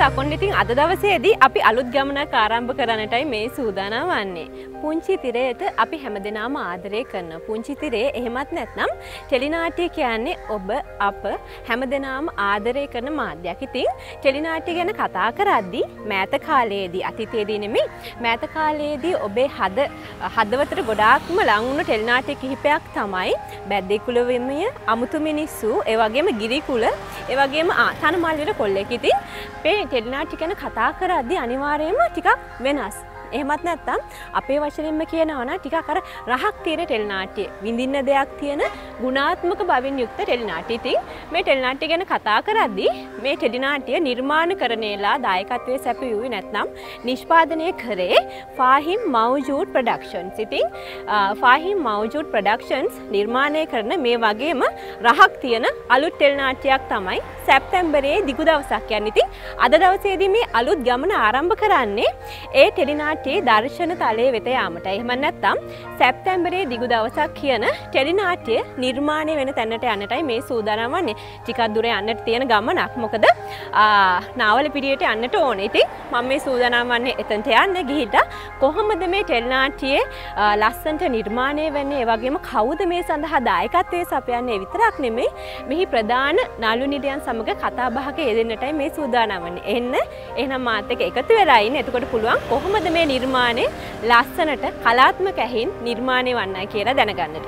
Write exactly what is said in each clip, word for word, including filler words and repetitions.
ඔන්න ඉතින් අද දවසේදී අපි අලුත් ගමනක් ආරම්භ කරන්නටයි මේ සූදානම් වන්නේ. පුංචි තිරයට අපි හැමදෙනාම ආදරය කරන පුංචි තිරේ එහෙමත් නැත්නම් ටෙලිනාට්‍ය කියන්නේ ඔබ අප හැමදෙනාම ආදරය කරන මාධ්‍යයක්. ඉතින් ටෙලිනාට්‍ය ගැන කතා කරද්දී මෑත කාලයේදී අතීතයේදී නෙමෙයි මෑත කාලයේදී ඔබේ හද හදවතට ගොඩාක්ම ලං වුණු ටෙලිනාට්‍ය කිහිපයක් තමයි බැද්දේ කුල වෙමිය, අමුතු මිනිස්සු, ඒ වගේම ගිරිකුල, ඒ වගේම තනමල්ලිර කොල්ලෙක්. ඉතින් මේ ටෙලිනාට්‍ය ගැන කතා කරද්දී අනිවාර්යයෙන්ම ටිකක් වෙනස්. එහෙමත් නැත්නම් අපේ වචනින්ම කියනවා නම් ටිකක් අර රහක් තියෙන ටෙලිනාට්‍ය විඳින්න දෙයක් තියෙන ගුණාත්මක බවින් යුක්ත ටෙලිනාට්‍ය. ඉතින් මේ ටෙලිනාට්‍ය ගැන කතා කරද්දී මේ ටෙලිනාට්‍ය නිර්මාණකරණයලා දායකත්වයේ සැපයුවේ නැත්නම් නිෂ්පාදනය කරේ ෆාහිම් මව්ජූඩ් ප්‍රොඩක්ෂන්ස්. ඉතින් ෆාහිම් මව්ජූඩ් ප්‍රොඩක්ෂන්ස් නිර්මාණය කරන මේ වගේම රහක් තියෙන අලුත් ටෙලිනාට්‍යයක් තමයි සැප්තැම්බරයේ දිගු දවසක් යන්නේ. ඉතින් අද දවසේදී මේ අලුත් ගමන ආරම්භ කරන්නේ ඒ ටෙලිනාට්‍ය දර්ශන තලයේ වෙත යාමටයි. එහෙම නැත්නම් සැප්තැම්බරයේ දිගු දවසක් කියන ටෙලිනාට්‍ය නිර්මාණය වෙන තැනට යන්නටයි මේ සූදානම් වන්නේ. ටිකක් දුර යන්නට තියෙන ගමනක්. මොකද නාවල පිටියට යන්නට ඕනේ. ඉතින් මම මේ සූදානම් වන්නේ එතනට යන්න ගිහිල්ලා කොහොමද මේ ටෙලිනාට්‍යයේ ලස්සනට නිර්මාණය වෙන්නේ, ඒ වගේම කවුද මේ සඳහා දායකත්වයේ සපයන්නේ විතරක් නෙමෙයි මෙහි ප්‍රධාන නළු නිළියන් සමග කතා බහක යෙදෙන්නටයි මේ සූදානම් වන්නේ. එන්න එහෙනම් මාත් එක්ක එකතු වෙලා ඉන්න. එතකොට පුළුවන් කොහොමද මේ නිර්මාණය ලස්සනට කලාත්මක ඇහින් නිර්මාණය වන්නයි කියලා දැනගන්නට.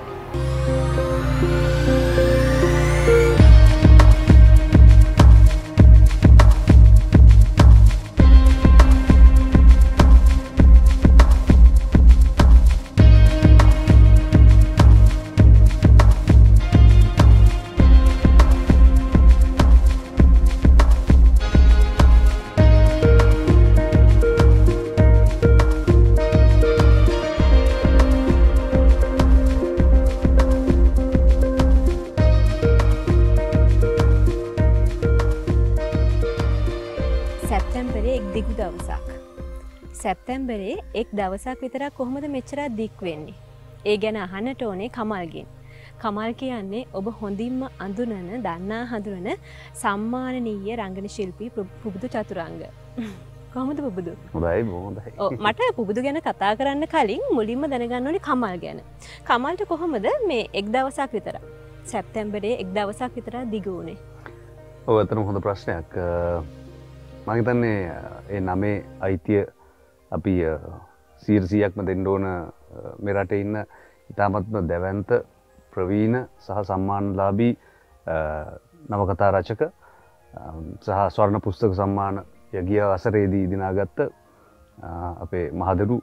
සැප්තැම්බරේ එක් දවසක් විතරක් කොහොමද මෙච්චරක් දික් වෙන්නේ? ඒ ගැන අහන්නට ඕනේ කමල්ගෙන්. කමල් කියන්නේ ඔබ හොඳින්ම අඳුනන, දන්නා හඳුනන සම්මානනීය රංගන ශිල්පී පුබුදු චතුරංග. කොහොමද පුබුදු? හොඳයි හොඳයි. ඔව් මට පුබුදු ගැන කතා කරන්න කලින් මුලින්ම දැනගන්න ඕනේ කමල් ගැන. කමල්ට කොහොමද මේ එක් දවසක් විතර සැප්තැම්බරේ එක් දවසක් විතර දිගු වුණේ? ඔව් අතන හොඳ ප්‍රශ්නයක්. මම හිතන්නේ ඒ නමේ අයිතිය අපි සීරසියක්ම දෙන්න ඕන මේ රටේ ඉන්න ඉතාමත්ම දැවැන්ත ප්‍රවීණ සහ සම්මානලාභී නවකතා රචක සහ ස්වර්ණ පුස්තක සම්මාන යගිය වසරේදී දිනාගත්ත අපේ මහදරු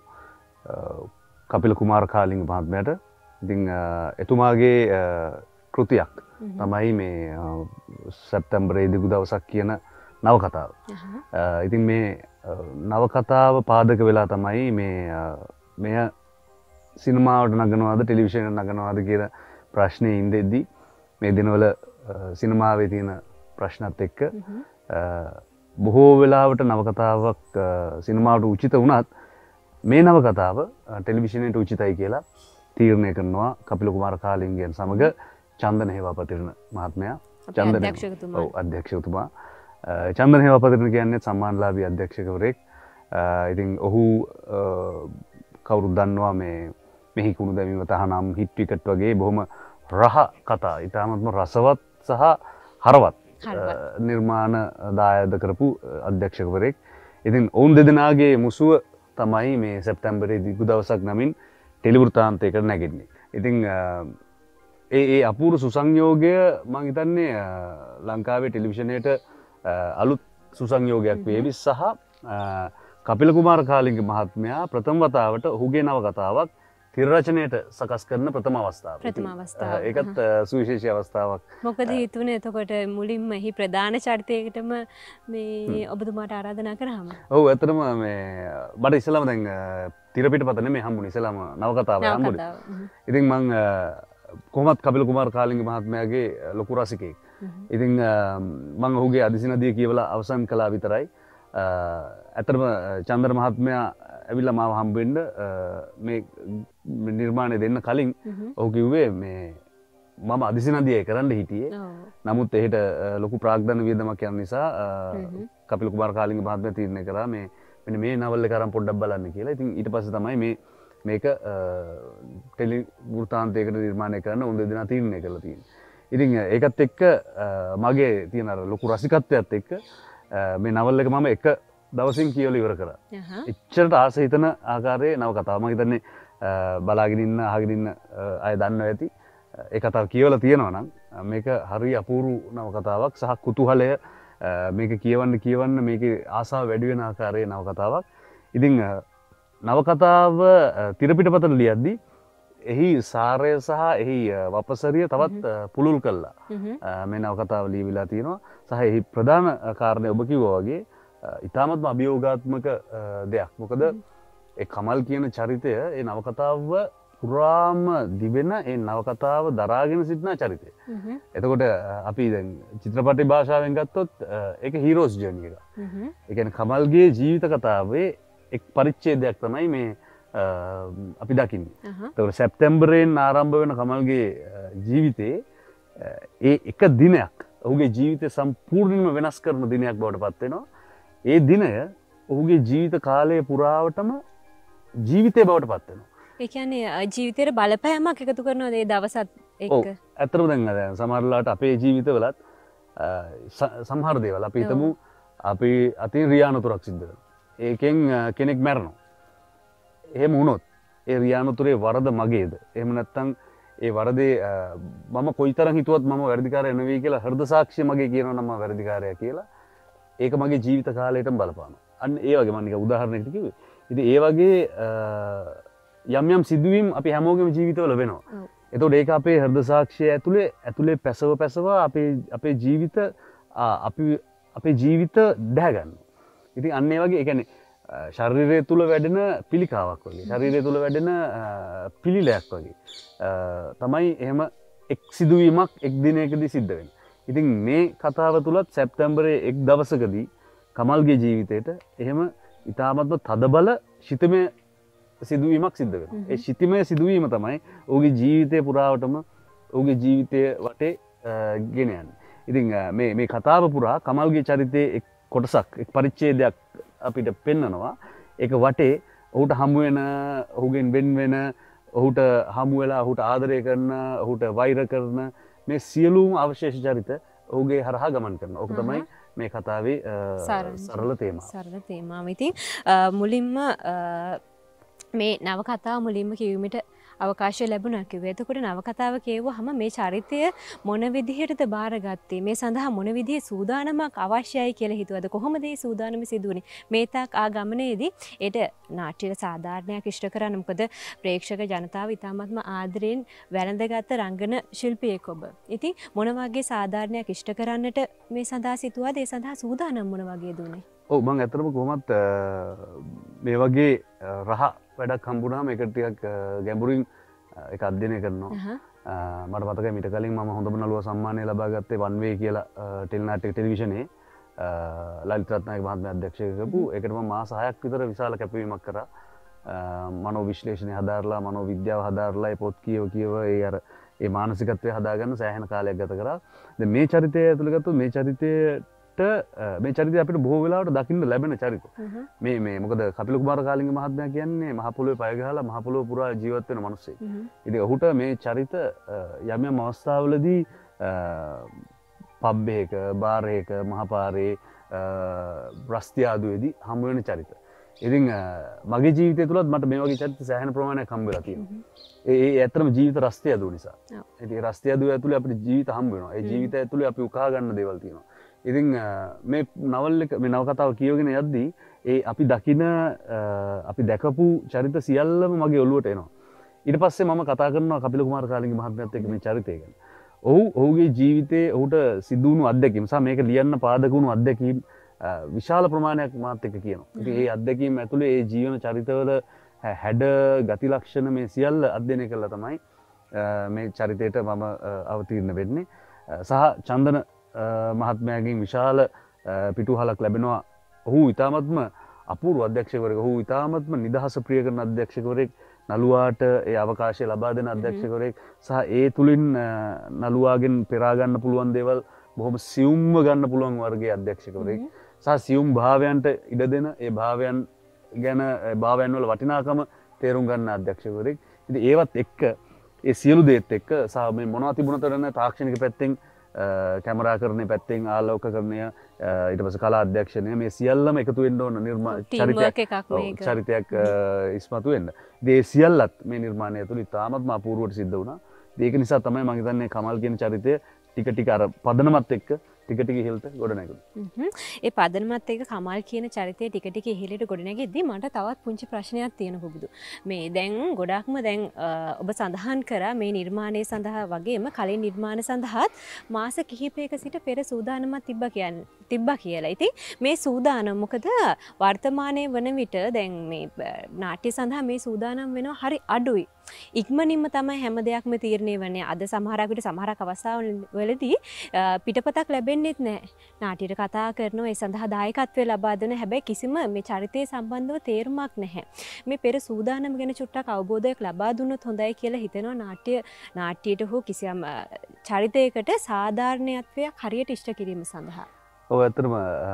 කපිල කුමාර කාලිංග මහත්මයාට ඉතින් එතුමාගේ කෘතියක් තමයි මේ සැප්තැම්බරේ දිගු දවසක් කියන නවකතාව. ඉතින් මේ නවකතාව පාදක වෙලා තමයි මේ මෙය සිනමාවට නගනවාද ටෙලිවිෂන් නගනවාද කියලා ප්‍රශ්නේ ඉඳෙද්දී මේ දිනවල සිනමාවේ තියෙන ප්‍රශ්නත් එක්ක බොහෝ වෙලාවට නවකතාවක් සිනමාවට උචිත වුණත් මේ නවකතාව ටෙලිවිෂනයට උචිතයි කියලා තීරණය කරනවා කපිල කුමාර කාලිංගයන් සමග චන්දන හේවාපතිරණ මහත්මයා. චන්දන අධ්‍යක්ෂකතුමා. ඔව් අධ්‍යක්ෂකතුමා. චන්දන හේවාපතිරණ කියන්නේ සම්මානලාභී අධ්‍යක්ෂකවරයෙක්. ඉතින් ඔහු කවුරුත් දන්නවා මේ මෙහි කුණු දැමීම තහනම් හිට් විකට් වගේ බොහොම රහ කතා ඉතාමත්ම රසවත් සහ හරවත් නිර්මාණ දායද කරපු අධ්‍යක්ෂකවරයෙක්. ඉතින් ඔවුන් දෙදෙනාගේ මුසුව තමයි මේ සැප්තැම්බරේ දිගු දවසක් නමින් ටෙලිවෘත්තාන්තයකට නැගෙන්නේ. ඉතින් ඒ ඒ අපූර්ව සුසංයෝගය මං හිතන්නේ ලංකාවේ ටෙලිවිෂනයට අලුත් සුසංයෝගයක් වේවි සහ කපිල කුමාර කාලිංග මහත්මයා ප්‍රථම වතාවට ඔහුගේ නවකතාවක් තිර රචනයට සකස් කරන ප්‍රථම අවස්ථාව. ප්‍රථම අවස්ථාව. ඒකත් සුවිශේෂී අවස්ථාවක්. මොකද හිතුනේ එතකොට මුලින්ම එහි ප්‍රධාන චරිතයකටම මේ ඔබතුමාට ආරාධනා කරාම. ඔව් ඇත්තටම මේ මට ඉස්සෙල්ලාම දැන් තිර පිටපත නෙමෙයි හම්බුනේ ඉස්සෙල්ලාම නවකතාව හම්බුනේ. ඉතින් මං කොහොමත් කපිල කුමාර කාලිංග මහත්මයාගේ ලොකු රසිකයෙක්. ඉතින් මං ඔහුගේ අදිසිනදිය කියවලා අවසන් කළා විතරයි. ඇත්තටම චන්දන මහත්මයා ඇවිල්ලා මාව හම්බෙන්න මේ නිර්මාණය දෙන්න කලින් ඔහු කිව්වේ මේ මම අදිසිනදිය කරන්න හිටියේ. නමුත් එහෙට ලොකු ප්‍රාග්ධන වියදමක් යන නිසා කපිල කුමාර කාලිංග මහත්මයා තීරණය කරා මේ මෙන්න මේ නවල් එක අරන් පොඩ්ඩක් බලන්න කියලා. ඉතින් ඊට පස්සේ තමයි මේ මේක ටෙලි වෘත්තාන්තයකට නිර්මාණය කරන්න උන් දෙදෙනා තීරණය කරලා තියෙන්නේ. ඉතින් ඒකත් එක්ක මගේ තියෙන අර ලොකු රසිකත්වයත් එක්ක මේ නවල් එක මම එක දවසින් කියවලා ඉවර කරා. එච්චරට ආස හිතන ආකාරයේ නව කතාවක්. මම හිතන්නේ බලාගෙන ඉන්න අහගෙන ඉන්න අය දන්නවා ඇති. ඒ කතාව කියවලා තියෙනවා නම් මේක හරි අපූර්ව නව කතාවක් සහ කුතුහලය මේක කියවන්න කියවන්න මේකේ ආසාව වැඩි වෙන ආකාරයේ නව කතාවක්. ඉතින් නව කතාව තිරපිටපතට ලියද්දී එහි සාරය සහ එහි වපසරිය තවත් පුළුල් කළා. මේ නව කතාව ලියවිලා තියෙනවා. සහ එහි ප්‍රධාන කාරණය ඔබ කිව්වා වගේ ඉතාමත්ම අභියෝගාත්මක දෙයක්. මොකද ඒ කමල් කියන චරිතය ඒ නව කතාව පුරාම දිවෙන ඒ නව කතාව දරාගෙන සිටින චරිතය. එතකොට අපි දැන් චිත්‍රපට භාෂාවෙන් ගත්තොත් ඒක හීරෝස් ජර්නි එක. ඒ කියන්නේ කමල්ගේ ජීවිත කතාවේ එක් පරිච්ඡේදයක් තමයි මේ අපි දකින්නේ. එතකොට සැප්තැම්බරයෙන් ආරම්භ වෙන කමල්ගේ ජීවිතේ ඒ එක දිනයක් ඔහුගේ ජීවිතය සම්පූර්ණයෙන්ම වෙනස් කරන දිනයක් බවට පත් වෙනවා. ඒ දිනය ඔහුගේ ජීවිත කාලය පුරාවටම ජීවිතය බවට පත් වෙනවා. ඒ කියන්නේ ජීවිතේට බලපෑමක් එකතු කරනවා මේ දවසත් එක්ක. ඔව්. ඇත්තටම දැන් සමහරලාට අපේ ජීවිතවලත් සමහර දේවල් අපි හිතමු අපි අතින් රියානතුරක් සිද්ධ වෙනවා. ඒකෙන් කෙනෙක් මැරෙනවා. එහෙම වුණොත් ඒ රියානතුරේ වරද මගේද? එහෙම නැත්නම් ඒ වරදේ මම කොයිතරම් හිතුවත් මම වැරදිකාරය නෙවෙයි කියලා හෘද සාක්ෂිය මගේ කියනවා නම් මම වැරදිකාරයා කියලා. ඒක මගේ ජීවිත කාලයටම බලපානවා. අන්න ඒ වගේ මම නිකන් උදාහරණයකට කිව්වේ. ඉතින් ඒ වගේ යම් යම් සිදුවීම් අපි හැමෝගෙම ජීවිතවල වෙනවා. එතකොට ඒක අපේ හෘද සාක්ෂිය ඇතුලේ ඇතුලේ පැසව පැසව අපේ අපේ ජීවිත අපි අපේ ජීවිත දැහ ගන්නවා. ඉතින් අන්න ඒ වගේ ඒ කියන්නේ ශරීරය තුල වැඩෙන පිළිකාවක් වගේ. ශරීරය තුල වැඩෙන පිළිලයක් වගේ. තමයි එහෙම එක් සිදුවීමක් එක් දිනයකදී සිද්ධ වෙන්නේ. ඉතින් මේ කතාව තුලත් සැප්තැම්බරයේ එක් දවසකදී කමල්ගේ ජීවිතේට එහෙම ඉතාමත්ම තදබල ශිතමය සිදුවීමක් සිද්ධ වෙනවා. ඒ ශිතමය සිදුවීම තමයි ඔහුගේ ජීවිතය පුරාවටම ඔහුගේ ජීවිතය වටේ ගෙන යන්නේ. ඉතින් මේ මේ කතාව පුරා කමල්ගේ චරිතයේ එක් කොටසක් එක් පරිච්ඡේදයක් අපිට පෙන්නනවා. ඒක වටේ ඔහුට හමු වෙන ඔහුගෙන් වෙන් වෙන ඔහුට හමු වෙලා ඔහුට ආදරය කරන ඔහුට වෛර කරන මේ සියලුම අවශේෂ චරිත ඔහුගේ හරහා ගමන් කරනවා. ඕක තමයි මේ කතාවේ සරල තේමාව. සරල තේමාව. ඉතින් මුලින්ම මේ නවකතාව මුලින්ම කියවීමට අවකාශය ලැබුණා කිව්වේ. එතකොට නවකතාව කියවුවහම මේ චරිතය මොන විදිහටද බාරගත්තේ? මේ සඳහා මොන විදිහේ සූදානමක් අවශ්‍යයි කියලා හිතුවද? කොහොමද මේ සූදානම සිදු වුනේ? මේ තාක් ආ ගමනේදී ඒට නාට්‍යයට සාධාරණයක් ඉෂ්ට කරන්න. මොකද ප්‍රේක්ෂක ජනතාව ඉතාමත්ම ආදරෙන් වැළඳගත් රංගන ශිල්පියෙක් ඔබ. ඉතින් මොන වගේ සාධාරණයක් ඉෂ්ට කරන්නට මේ සඳහා සිතුවාද? ඒ සඳහා සූදානම් මොන වගේ දුන්නේ? ඔව් මම ඇත්තටම කොහොමත් මේ වගේ රහ වැඩක් හම්බුනාම ඒක ටිකක් ගැඹුරින් ඒක අධ්‍යයනය කරනවා. මට මතකයි මීට කලින් මම හොඳම නළුවා සම්මානය ලබා ගත්තේ වන් වේ කියලා ටෙලිනාට්‍ය ටෙලිවිෂනේ ලලිත් රත්නායක මහත්මයා අධ්‍යක්ෂක කරපු. ඒකට මම මාස හයක් විතර විශාල කැපවීමක් කරා. මනෝ විශ්ලේෂණය හදාarලා මනෝ විද්‍යාව හදාarලා ඒ පොත් කියව කියව ඒ අර ඒ මානසිකත්වය හදාගන්න සෑහෙන කාලයක් ගත කරා. දැන් මේ චරිතය ඇතුළේ ගත්තොත් මේ චරිතයට මේ චරිතය අපිට බොහෝ වෙලාවට දකින්න ලැබෙන චරිත. මේ මේ මොකද කපිල කුමාර කාලිංග මහත්මයා කියන්නේ මහ පොළොවේ පය ගහලා මහ පොළොව පුරා ජීවත් වෙන මිනිස්සෙක්. ඉතින් ඔහුට මේ චරිත යම් යම් අවස්ථාවලදී පබ් එකක, බාර් එකක, මහපාරේ, රස්තියාදුවේදී හමු වෙන චරිත. ඉතින් මගේ ජීවිතය තුලත් මට මේ වගේ චරිත සෑහෙන ප්‍රමාණයක් හම්බ වෙලා තියෙනවා. ඒ ඒ ඇත්තටම ජීවිත රස්තියාදුව නිසා. ඉතින් රස්තියාදුව ඇතුලේ අපිට ජීවිත හම්බ වෙනවා. ඒ ජීවිතය ඇතුලේ අපි උකහා ගන්න දේවල් තියෙනවා. ඉතින් මේ නවල් එක මේ නවකතාව කියවගෙන යද්දී ඒ අපි දකින අපි දැකපු චරිත සියල්ලම මගේ ඔළුවට එනවා. ඊට පස්සේ මම කතා කරනවා කපිල කුමාර කාලිංග මහත්මයාත් එක්ක මේ චරිතය ගැන. ඔහු ඔහුගේ ජීවිතයේ ඔහුට සිදු වුණු අත්දැකීම් සහ මේක ලියන්න පාදක වුණු අත්දැකීම් විශාල ප්‍රමාණයක් මාත් එක්ක කියනවා. ඉතින් මේ අත්දැකීම් ඇතුලේ ඒ ජීවන චරිතවල හැඩ ගති ලක්ෂණ මේ සියල්ල අධ්‍යයනය කළා තමයි මේ චරිතයට මම අවතීර්ණ වෙන්නේ. සහ චන්දන මහත්මයාගෙන් විශාල පිටුහලක් ලැබෙනවා. ඔහු ඉතාමත්ම අපූර්ව අධ්‍යක්ෂකවරයෙක්. ඔහු ඉතාමත්ම නිදහස ප්‍රිය කරන අධ්‍යක්ෂකවරයෙක්. නළුවාට ඒ අවකාශය ලබා දෙන අධ්‍යක්ෂකවරයෙක් සහ ඒ තුලින් නළුවාගෙන් පෙරා ගන්න පුළුවන් දේවල් බොහොම සියුම්ව ගන්න පුළුවන් වර්ගයේ අධ්‍යක්ෂකවරයෙක් සහ සියුම් භාවයන්ට ඉඩ දෙන ඒ භාවයන් ගැන භාවයන් වල වටිනාකම තේරුම් ගන්න අධ්‍යක්ෂකවරයෙක්. ඉතින් ඒවත් එක්ක ඒ සියලු දේත් එක්ක සහ මේ මොනවා තිබුණතරන තාක්ෂණික පැත්තෙන් කැමරාකරණය පැත්තෙන් ආලෝකකරණය ඊට පස්සේ කලා අධ්‍යක්ෂණය මේ සියල්ලම එකතු වෙන්න ඕන නිර්මාණ චරිතයක් චරිතයක් ඉස්මතු වෙන්න. ඉතින් ඒ සියල්ලත් මේ නිර්මාණය තුළ ඉතාමත්ම අපූර්වවට සිද්ධ වුණා. ඒක නිසා තමයි මම හිතන්නේ කමල් කියන චරිතය ටික ටික අර පදනමත් එක්ක ටික ටික ඉහළට ගොඩනැගුණා. ඒ පදනමත් එක්ක කමල් කියන චරිතය ටික ටික ඉහළට ගොඩනැගෙද්දී මට තවත් පුංචි ප්‍රශ්නයක් තියෙනවා පුබුදු. මේ දැන් ගොඩක්ම දැන් ඔබ සඳහන් කරා මේ නිර්මාණය සඳහා වගේම කලින් නිර්මාණ සඳහාත් මාස කිහිපයක සිට පෙර සූදානමක් තිබ්බා කියන්නේ තිබ්බා කියලා. ඉතින් මේ සූදානම් මොකද වර්තමානයේ වන විට දැන් මේ නාට්‍ය සඳහා මේ සූදානම් වෙනවා හරි අඩුයි. ඉක්මනින්ම තමයි හැම දෙයක්ම තීරණය වෙන්නේ. අද සමහරක් විට සමහරක් අවස්ථාවලදී පිටපතක් ලැබෙන්නේත් නැහැ. නාට්‍යයට කතා කරනවා ඒ සඳහා දායකත්වය ලබා දෙන හැබැයි කිසිම මේ චරිතය සම්බන්ධව තේරුමක් නැහැ. මේ පෙර සූදානම් ගැන චුට්ටක් අවබෝධයක් ලබා දුන්නොත් හොඳයි කියලා හිතෙනවා නාට්‍ය නාට්‍යයට හෝ කිසියම් චරිතයකට සාධාරණත්වයක් හරියට ඉෂ්ට කිරීම සඳහා. ඔව් ඇත්තටම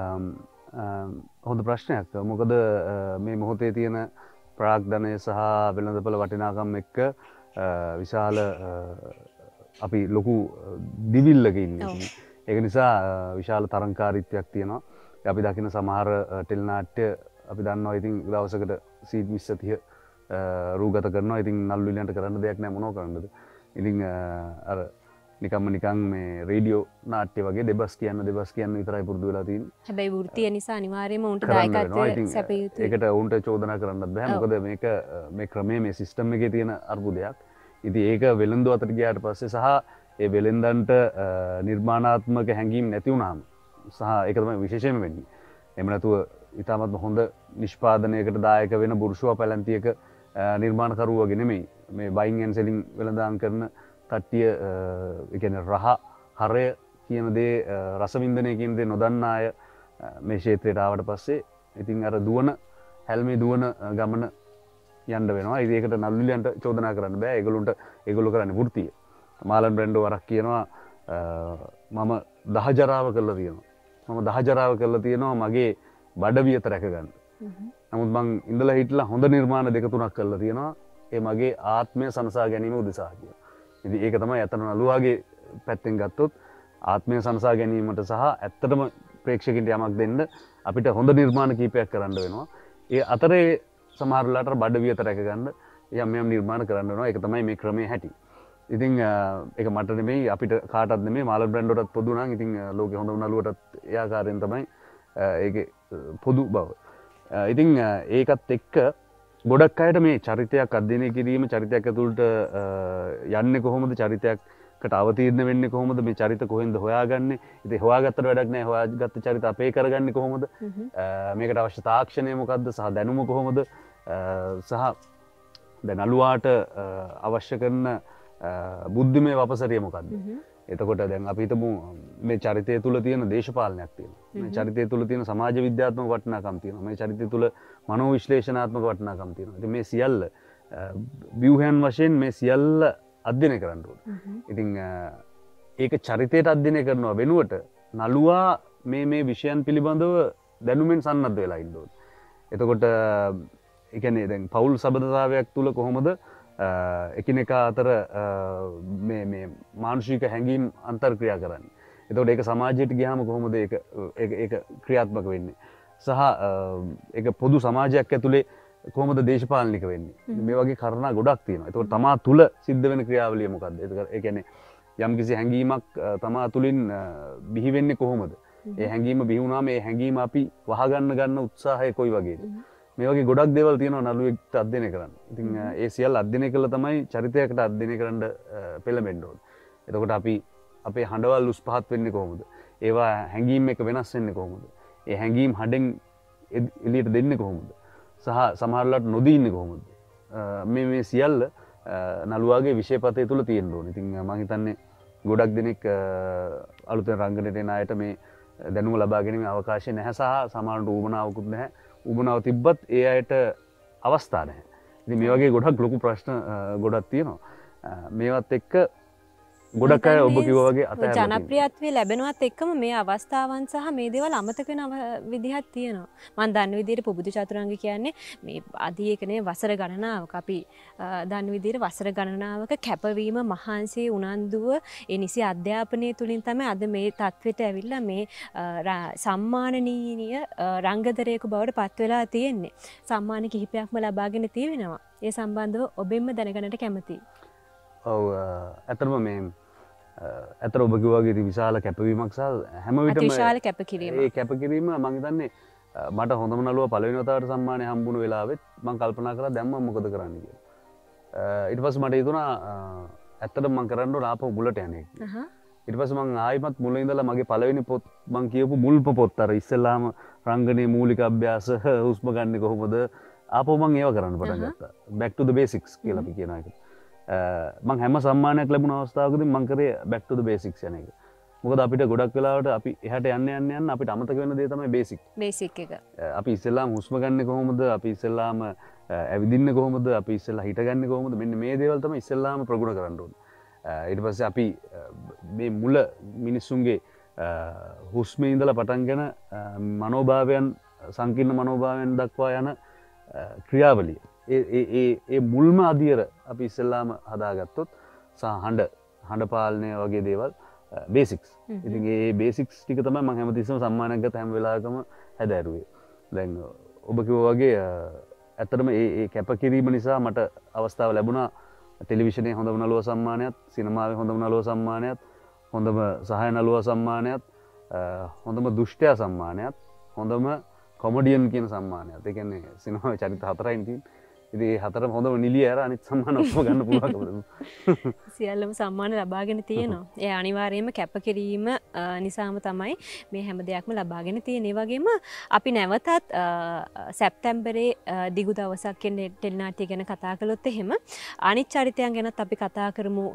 හොඳ ප්‍රශ්නයක්. මොකද මේ මොහොතේ තියෙන ප්‍රාග්ධනය සහ වෙළඳපොළ වටිනාකම් එක්ක විශාල අපි ලොකු දිවිල්ලක ඉන්නේ. ඒක නිසා විශාල තරංකාරීත්වයක් තියෙනවා. අපි දකින සමහර ටෙලි නාට්‍ය අපි දන්නවා ඉතින් දවසකට සීට් විස්ස තිහ රූගත කරනවා. ඉතින් නළු නිලියන්ට කරන්න දෙයක් නැහැ මොනව කරන්නද. ඉතින් අර නිකම්ම නිකන් මේ රේඩියෝ නාට්‍ය වගේ දෙබස් කියන්න දෙබස් කියන්න විතරයි පුරුදු වෙලා තියෙන්නේ. හැබැයි වෘත්තිය නිසා අනිවාර්යයෙන්ම උන්ට දායකත්වය සැපිය යුතුයි. ඒකට උන්ට චෝදනා කරන්නත් බෑ. මොකද මේක මේ ක්‍රමයේ මේ සිස්ටම් එකේ තියෙන අර්බුදයක්. ඉතින් ඒක වෙළඳ අතට ගියාට පස්සේ සහ ඒ වෙළෙන්දන්ට නිර්මාණාත්මක හැඟීම් නැති වුණාම සහ ඒක තමයි විශේෂයෙන්ම වෙන්නේ. එහෙම නැතුව ඊටමත් හොඳ නිෂ්පාදනයකට දායක වෙන බුර්ෂුවා පැලැන්තියක නිර්මාණකරුවෝ වගේ නෙමෙයි. මේ බයින් ඇන්ඩ් සෙලින් වෙළඳාම් කරන කට්ටිය ඒ කියන්නේ රහ හරය කියන දේ රසවින්දනය කියන දේ නොදන්නා අය මේ ක්ෂේත්‍රයට ආවට පස්සේ ඉතින් අර දුවන හැල්මේ දුවන ගමන යන්න වෙනවා. ඉතින් ඒකට නළු නිලියන්ට චෝදනා කරන්න බෑ. ඒගොල්ලොන්ට ඒගොල්ලෝ කරන්නේ වෘත්තිය. මාලන් බ්‍රැන්ඩෝ වරක් කියනවා මම දහජරාව කරලා තියෙනවා. මම දහජරාව කරලා තියෙනවා මගේ බඩවියත රැක ගන්න. නමුත් මං ඉඳලා හිටලා හොඳ නිර්මාණ දෙක තුනක් කරලා තියෙනවා. ඒ මගේ ආත්මය සනසා ගැනීම උදෙසා කියලා. ඉතින් ඒක තමයි අතන නළුවාගේ පැත්තෙන් ගත්තොත් ආත්මය සනසා ගැනීමට සහ ඇත්තටම ප්‍රේක්ෂකින්ට යමක් දෙන්න අපිට හොඳ නිර්මාණ කීපයක් කරන්න වෙනවා. ඒ අතරේ සමහර වෙලාවට බඩවියත රැක ගන්න යම් යම් නිර්මාණ කරන්න වෙනවා. ඒක තමයි මේ ක්‍රමයේ හැටි. ඉතින් ඒක මට නෙමෙයි අපිට කාටවත් නෙමෙයි මාලන් බ්‍රැන්ඩෝටත් පොදු නම් ඉතින් ලෝකේ හොඳම නළුවටත් ඒ ආකාරයෙන් තමයි ඒකේ පොදු බව. ඉතින් ඒකත් එක්ක ගොඩක් අයට මේ චරිතයක් අධ්‍යයනය කිරීම චරිතයක් ඇතුළට යන්නේ කොහොමද චරිතයකට අවතීර්ණ වෙන්නේ කොහොමද මේ චරිත කොහෙන්ද හොයාගන්නේ ඉතින් හොයාගත්තට වැඩක් නැහැ හොයාගත්ත චරිත අපේ කරගන්නේ කොහොමද මේකට අවශ්‍ය තාක්ෂණය මොකද්ද සහ දැනුම කොහොමද සහ දැන් නළුවාට අවශ්‍ය කරන බුද්ධිමය වපසරිය මොකද්ද එතකොට දැන් අපි හිතමු මේ චරිතය තුල තියෙන දේශපාලනයක් තියෙනවා මේ චරිතය තුල තියෙන සමාජ විද්‍යාත්මක වටිනාකම් තියෙනවා මේ චරිතය තුල මනෝ විශ්ලේෂණාත්මක වටිනාකම් තියෙනවා ඉතින් මේ සියල්ල ව්‍යුහයන් වශයෙන් මේ සියල්ල අධ්‍යයනය කරන්න ඕනේ ඉතින් ඒක චරිතයට අධ්‍යයනය කරනවා වෙනුවට නළුවා මේ මේ විෂයන් පිළිබඳව දැනුමෙන් සන්නද්ධ වෙලා ඉන්න ඕනේ එතකොට ඒ කියන්නේ දැන් පෞල් සබඳතාවයක් තුල කොහොමද එකිනෙකා අතර මේ මේ මානසික හැඟීම් අන්තර්ක්‍රියා කරන්නේ. එතකොට ඒක සමාජයට ගියාම කොහොමද ඒක ඒක ක්‍රියාත්මක වෙන්නේ? සහ ඒක පොදු සමාජයක් ඇතුලේ කොහොමද දේශපාලනික වෙන්නේ? මේ වගේ කාරණා ගොඩක් තියෙනවා. එතකොට තමා තුල සිද්ධ වෙන ක්‍රියාවලිය මොකද්ද? ඒ කියන්නේ යම්කිසි හැඟීමක් තමා තුලින් බිහි වෙන්නේ කොහොමද? ඒ හැඟීම බිහි වුණාම ඒ හැඟීම අපි වහගන්න ගන්න උත්සාහය කොයි වගේද? මේ වගේ ගොඩක් දේවල් තියෙනවා නළුවෙක්ට අධ්‍යයනය කරන්න. ඉතින් ඒ සියල්ල අධ්‍යයනය කළා තමයි චරිතයකට අධ්‍යයනය කරන්න පෙළඹෙන්න ඕනේ. එතකොට අපි අපේ හඬවල් උස් පහත් වෙන්නේ කොහොමද? ඒවා හැඟීම් එක වෙනස් වෙන්නේ කොහොමද? ඒ හැඟීම් හඬෙන් එළියට දෙන්නේ කොහොමද? සහ සමහරවිට නොදී ඉන්නේ කොහොමද? මේ මේ සියල්ල නළුවාගේ විෂයපතේ තුල තියෙන්න ඕනේ. ඉතින් මම හිතන්නේ ගොඩක් දෙනෙක් අලුතෙන් රංගනයට එන අයට මේ දැනුම ලබා ගැනීමේ අවකාශය නැහැ සහ සමහරවිට උවමනාවකුත් නැහැ. උබනාව තිබ්බත් ඒ අයට අවස්ථා නැහැ. ඉතින් මේ වගේ ගොඩක් ලොකු ප්‍රශ්න ගොඩක් තියෙනවා. මේවත් එක්ක ගොඩක් අය ඔබ කිව්වා වගේ අතහැරලා ජනප්‍රියත්වය ලැබෙනවත් එක්කම මේ අවස්ථාවන් සහ මේ දේවල් අමතක වෙන විදිහක් තියෙනවා. මම දන්න විදිහට පුබුදු චතුරංග කියන්නේ මේ අදී එකනේ වසර ගණනාවක අපි දන්න විදිහට වසර ගණනාවක කැපවීම මහන්සිය උනන්දුව ඒ නිසි අධ්‍යාපනය තුලින් තමයි අද මේ තත්වෙට ඇවිල්ලා මේ සම්මානනීය රංගදරයෙකු බවට පත් වෙලා තියෙන්නේ. සම්මාන කිහිපයක්ම ලබාගෙන තියෙනවා. ඒ සම්බන්ධව ඔබෙන්ම දැනගන්නට කැමතියි. ඔව් ඇත්තටම මේ ඇතර ඔබ කිව්වාගේ විශාල කැපවීමක් සහ හැම විටම විශාල කැපකිරීම. ඒ කැපකිරීම මම හිතන්නේ මට හොඳම නළුවා පළවෙනි වතාවට සම්මානය හම්බුණු වෙලාවෙත් මම කල්පනා කරලා දැන් මම මොකද කරන්න කියලා. ඊට පස්සේ මට හිතුණා ඇත්තටම මම කරන්න ඕන ආපහු මුලට යන්නේ. ඊට පස්සේ මම ආයිමත් මුල ඉඳලා මගේ පළවෙනි පොත් මම කියපු මුල්ම පොත් අර ඉස්සෙල්ලාම රංගනයේ මූලික අභ්‍යාස හුස්ම ගන්න කොහොමද ආපහු මම ඒව කරන්න පටන් ගත්තා. back to the basics කියලා අපි කියන එක. මං හැම සම්මානයක් ලැබුණ අවස්ථාවකදී මං කරේ back to the basics යන එක. මොකද අපිට ගොඩක් වෙලාවට අපි එහාට යන්න යන්න යන්න අපිට අමතක වෙන දේ තමයි basic. basic එක. අපි ඉස්සෙල්ලාම හුස්ම ගන්න කොහොමද? අපි ඉස්සෙල්ලාම ඇවිදින්න කොහොමද? අපි ඉස්සෙල්ලා හිටගන්නේ කොහොමද? මෙන්න මේ දේවල් තමයි ඉස්සෙල්ලාම ප්‍රගුණ කරන්න ඕනේ. ඊට පස්සේ අපි මේ මුල මිනිස්සුන්ගේ හුස්මේ ඉඳලා පටන්ගෙන මනෝභාවයන් සංකීර්ණ මනෝභාවයන් දක්වා යන ක්‍රියාවලිය ඒ මුල්ම අදියර අපි ඉස්සෙල්ලාම හදාගත්තොත් සහ හඬ හඬ පාලනය වගේ දේවල් බේසික්ස්. ඉතින් ඒ බේසික්ස් ටික තමයි මම හැමතිස්සෙම සම්මානයක් ගත්ත හැම වෙලාවකම හැදෑරුවේ. දැන් ඔබ කිව්වා වගේ ඇත්තටම ඒ ඒ කැපකිරීම නිසා මට අවස්ථාව ලැබුණා ටෙලිවිෂනේ හොඳම නළුවා සම්මානයත්, සිනමාවේ හොඳම නළුවා සම්මානයත්, හොඳම සහාය නළුවා සම්මානයත්, හොඳම දුෂ්ටයා සම්මානයත්, හොඳම කොමඩියන් කියන සම්මානයත්. ඒ කියන්නේ සිනමාවේ චරිත හතරයින් තියෙන්නේ. ඉතින් ඒ හතරම හොඳම නිලිය ඇර අනිත් සම්මාන ඔක්කොම ගන්න පුළුවන්කම සියල්ලම සම්මාන ලබාගෙන තියෙනවා. ඒ අනිවාර්යයෙන්ම කැපකිරීම නිසාම තමයි මේ හැම දෙයක්ම ලබාගෙන තියෙන්නේ. ඒ වගේම අපි නැවතත් සැප්තැම්බරේ දිගු දවසක් කියන ටෙලිනාට්‍ය ගැන කතා කළොත් එහෙම අනිත් චරිතයන් ගැනත් අපි කතා කරමු.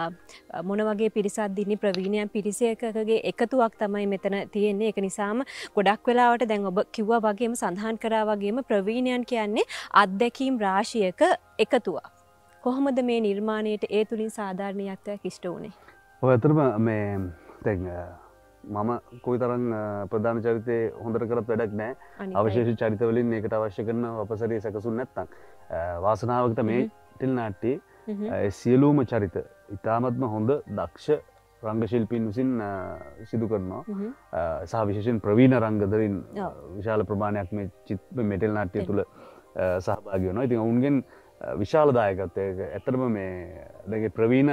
මොන වගේ පිරිසක්ද ඉන්නේ? ප්‍රවීණයන් පිරිසකගේ එකතුවක් තමයි මෙතන තියෙන්නේ. ඒක නිසාම ගොඩක් වෙලාවට දැන් ඔබ කිව්වා වගේම සඳහන් කරා වගේම ප්‍රවීණයන් කියන්නේ අත්දැකීම් රාශියක එකතුවක්. කොහොමද මේ නිර්මාණයට ඒ තුලින් සාධාරණීයත්වයක් ඉෂ්ට වුණේ? ඔව් ඇත්තටම මේ දැන් මම කොයිතරම් ප්‍රධාන චරිතේ හොඳට කරත් වැඩක් නැහැ. අවශේෂ චරිත වලින් ඒකට අවශ්‍ය කරන අපසරිය සැකසුන් නැත්නම් වාසනාවකට මේ ටෙලිනාට්‍යයේ සියලුම චරිත ඉතාමත්ම හොඳ දක්ෂ රංග ශිල්පීන් විසින් සිදු කරනවා. සහ විශේෂයෙන් ප්‍රවීණ රංගදරින් විශාල ප්‍රමාණයක් මේ මේ ටෙලිනාට්‍ය තුල සහභාගී වෙනවා. ඉතින් ඔවුන්ගෙන් විශාල දායකත්වයක් ඇත්තටම මේ දැන් ප්‍රවීණ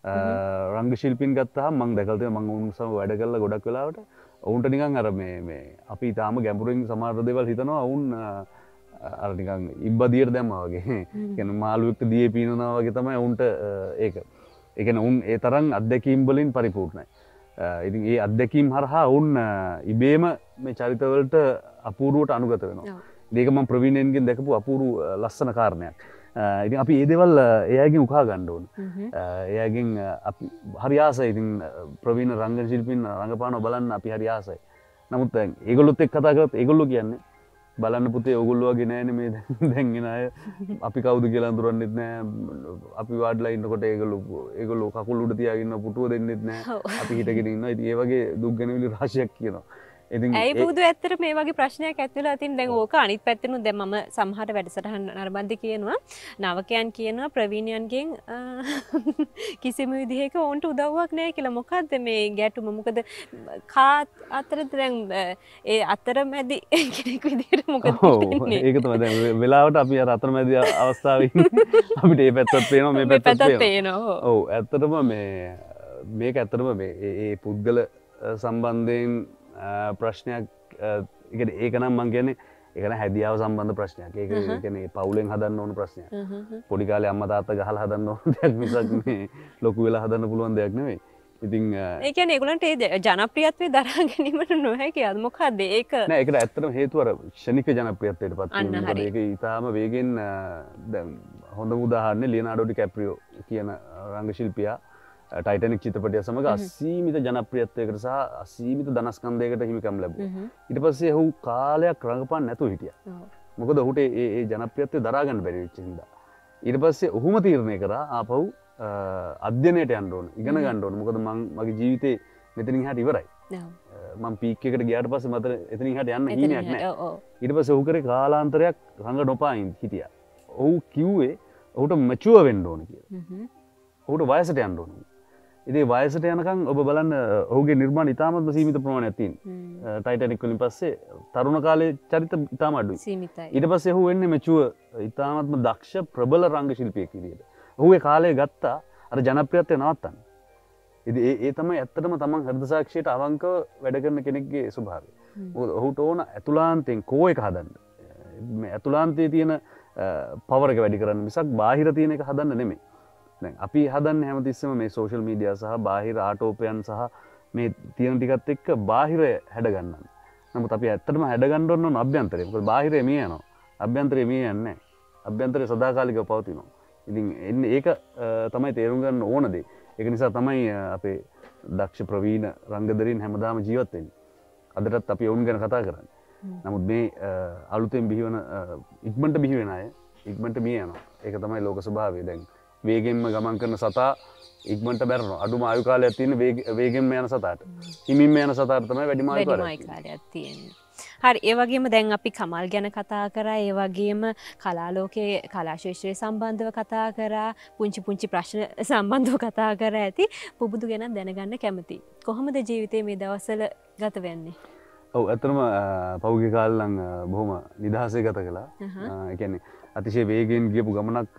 රංග ශිල්පීන් ගත්තාම මම දැකලා තියෙනවා මම ඔවුන් සමග වැඩ කරලා ගොඩක් වෙලාවට ඔවුන්ට නිකන් අර මේ මේ අපි තාම ගැඹුරින් සමහර දේවල් හිතනවා ඔවුන් අර නිකන් ඉබ්බදියට දැම්මා වගේ. කියන්නේ මාළුවෙක්ට දියේ පීනනවා වගේ තමයි ඔවුන්ට ඒක. ඒ කියන්නේ ඔවුන් ඒ තරම් අත්දැකීම් වලින් පරිපූර්ණයි. ඉතින් ඒ අත්දැකීම් හරහා ඔවුන් ඉබේම මේ චරිතවලට අපූර්වට අනුගත වෙනවා. ඒක මම ප්‍රවීණයන්ගෙන් දැකපු අපූර්ව ලස්සන කාරණයක්. ඉතින් අපි මේ දේවල් එයාගෙන් උකහා ගන්න ඕන. එයාගෙන් අපි හරි ආසයි. ඉතින් ප්‍රවීණ රංගන ශිල්පීන් රංගපානව බලන්න අපි හරි ආසයි. නමුත් දැන් ඒගොල්ලොත් එක්ක කතා කරත් ඒගොල්ලෝ කියන්නේ බලන්න පුතේ ඕගොල්ලෝ වගේ නෑනේ මේ දැන් එන අය. අපි කවුද කියලා අඳුරන්නෙත් නෑ. අපි වාඩිලා ඉන්නකොට ඒගොල්ලෝ ඒගොල්ලෝ කකුල් උඩ තියාගෙන ඉන්න පුටුව දෙන්නෙත් නෑ. අපි හිටගෙන ඉන්නවා. ඉතින් ඒ වගේ දුක් ගැනවිලි රාශියක් කියනවා. ඇයි පුදු ඇත්තට මේ වගේ ප්‍රශ්නයක් ඇති වෙලා තින් දැන් ඕක අනිත් පැත්තෙනුත් දැන් මම සමහර වැඩසටහන් නරඹද්දි කියනවා නවකයන් කියනවා ප්‍රවීණයන්ගෙන් කිසිම විදිහක ඕන්ට උදව්වක් නැහැ කියලා. මොකද්ද මේ ගැටුම? මොකද කා අතරද දැන් ඒ අතරමැදි කෙනෙක් විදිහට මොකද වෙන්නේ? ඒක තමයි දැන් වෙලාවට අපි අර අතරමැදි අවස්ථාවේ අපිට මේ පැත්තත් පේනවා මේ පැත්තත් පේනවා. ඔව් ඇත්තටම මේ මේක ඇත්තටම මේ ඒ පුද්ගල සම්බන්ධයෙන් ප්‍රශ්නයක් ඒක නම් මං කියන්නේ ඒක නම් හැදියාව සම්බන්ධ ප්‍රශ්නයක්. ඒක කියන්නේ පවුලෙන් හදන්න ඕන ප්‍රශ්නයක්. පොඩි කාලේ අම්මා තාත්තා ගහලා හදන්න ඕන දෙයක් මිසක් මේ ලොකු වෙලා හදන්න පුළුවන් දෙයක් නෙවෙයි. ඉතින් ඒ කියන්නේ ඒගොල්ලන්ට ඒ ජනප්‍රියත්වය දරා ගැනීමට නොහැකියද? මොකද්ද ඒක? නෑ ඒකට ඇත්තටම හේතුව අර ක්ෂණික ජනප්‍රියත්වයට පත් වීම. මොකද ඒක ඊටාම වේගෙන් දැන් හොඳම උදාහරණය ලියනාඩෝ ඩිකැප්‍රියෝ කියන රංග ශිල්පියා ටයිටනික් චිත්‍රපටය සමඟ අසීමිත ජනප්‍රියත්වයකට සහ අසීමිත ධනස්කන්ධයකට හිමිකම් ලැබුවා. ඊට පස්සේ ඔහු කාලයක් රඟපාන්න නැතුව හිටියා. මොකද ඔහුට ඒ ඒ ජනප්‍රියත්වය දරා ගන්න බැරි වෙච්ච හින්දා. ඊට පස්සේ ඔහුම තීරණය කරා ආපහු අධ්‍යයනයට යන්න ඕන ඉගෙන ගන්න ඕන මොකද මං මගේ ජීවිතේ මෙතනින් එහාට ඉවරයි මම පීක් එකට ගියාට පස්සේ මට එතනින් එහාට යන්න හීනයක් නැහැ ඊට පස්සේ ඔහු කරේ කාලාන්තරයක් රංග නොපායින් හිටියා ඔහු කිව්වේ ඔහුට මැචුවර් වෙන්න ඕන කියලා ඔහුට වයසට යන්න ඕන ඉතින් වයසට යනකම් ඔබ බලන්න ඔහුගේ නිර්මාණ ඉතාමත්ම සීමිත ප්‍රමාණයක් තියෙනවා ටයිටැනික් වලින් පස්සේ තරුණ කාලේ චරිත ඉතාම අඩුයි සීමිතයි ඊට පස්සේ ඔහු වෙන්නේ මැචුවර් ඉතාමත්ම දක්ෂ ප්‍රබල රංග ශිල්පියෙක් විදියට ඔහු ඒ කාලේ ගත්තා අර ජනප්‍රියත්වය නවත්තන්න ඉතින් ඒ ඒ තමයි ඇත්තටම තමන් හෘද සාක්ෂියට අවංකව වැඩ කරන කෙනෙක්ගේ ස්වභාවය මොකද ඔහුට ඕන ඇතුළාන්තයෙන් කෝ එක හදන්න මේ ඇතුළාන්තයේ තියෙන පවර් එක වැඩි කරන්න මිසක් බාහිර තියෙන එක හදන්න නෙමෙයි දැන් අපි හදන්නේ හැමතිස්සෙම මේ සෝෂල් මීඩියා සහ බාහිර ආටෝපයන් සහ මේ තියෙන ටිකත් එක්ක බාහිරය හැඩ ගන්නන්න. නමුත් අපි ඇත්තටම හැඩ ගන්න ඕන අභ්‍යන්තරය. මොකද බාහිරය මිය යනවා. අභ්‍යන්තරය මිය යන්නේ නැහැ. අභ්‍යන්තරය සදාකාලිකව පවතිනවා. ඉතින් එන්නේ ඒක තමයි තේරුම් ගන්න ඕන දේ. ඒක නිසා තමයි අපේ දක්ෂ ප්‍රවීණ රංගදරීන් හැමදාම ජීවත් වෙන්නේ. අදටත් අපි ඔවුන් ගැන කතා කරන්නේ. නමුත් මේ අලුතෙන් බිහිවන ඉක්මනට බිහි වෙන අය ඉක්මනට මිය යනවා. ඒක තමයි ලෝක ස්වභාවය දැන්. වේගෙන්ම ගමන් කරන සතා ඉක්මනට මැරෙනවා. අඩුම ආයු කාලයක් තියෙන වේගෙන්ම යන සතාට. හිමින්ම යන සතාට තමයි වැඩිම ආයු කාලයක් තියෙන්නේ. හරි ඒ වගේම දැන් අපි කමල් ගැන කතා කරා ඒ වගේම කලා ලෝකයේ කලා ශාස්ත්‍රය සම්බන්ධව කතා කරා පුංචි පුංචි ප්‍රශ්න සම්බන්ධව කතා කරා ඇති පුබුදු ගැන දැනගන්න කැමතියි. කොහොමද ජීවිතේ මේ දවස්වල ගත වෙන්නේ? ඔව් ඇත්තටම පෞද්ගලික කාලේ නම් බොහොම නිදහසේ ගත කළා. ඒ කියන්නේ අතිශය වේගයෙන් ගියපු ගමනක්